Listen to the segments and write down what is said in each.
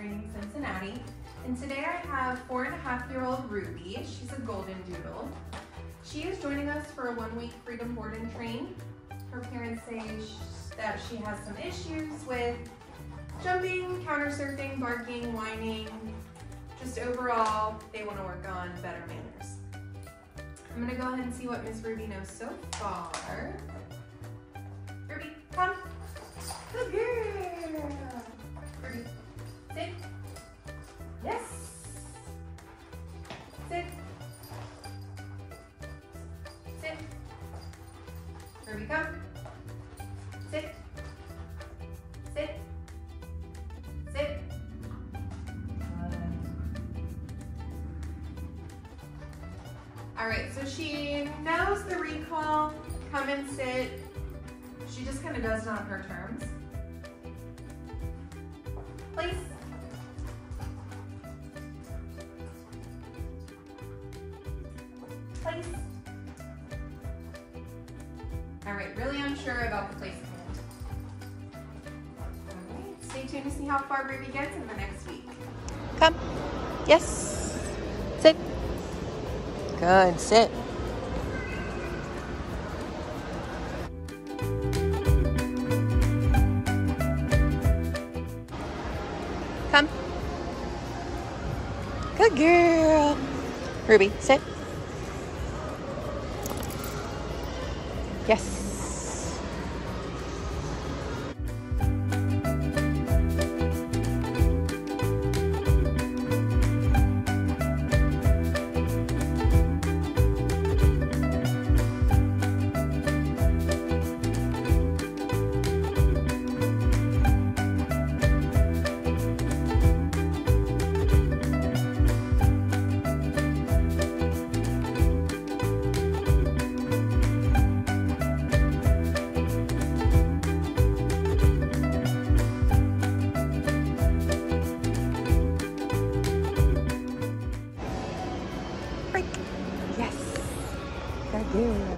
Training Cincinnati. And today I have 4.5-year-old Ruby. She's a golden doodle. She is joining us for a 1-week freedom board and train. Her parents say that she has some issues with jumping, counter surfing, barking, whining. Just overall, they want to work on better manners. I'm gonna go ahead and see what Miss Ruby knows so far. Ruby, come. Good girl. Ruby, sit. Yes. Sit. Sit. Ruby, come. Sit. Sit. Sit. All right, so she knows the recall, come and sit. She just kind of does it on her terms. Place. Place. All right, really unsure about the place command. All right, stay tuned to see how far Ruby gets in the next week. Come. Yes. Sit. Good. Sit. Come. Good girl. Ruby, sit. Yes. Break. Yes. Good girl.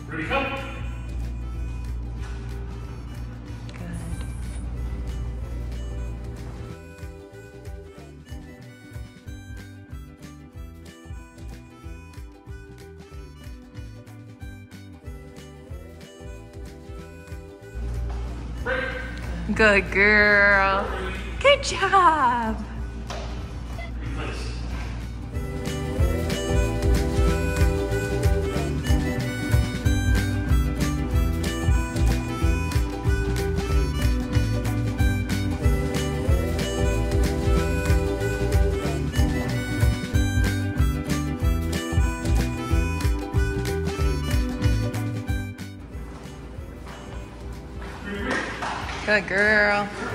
Ready, come. Good. Break. Good girl. Good job. Replace. Good girl.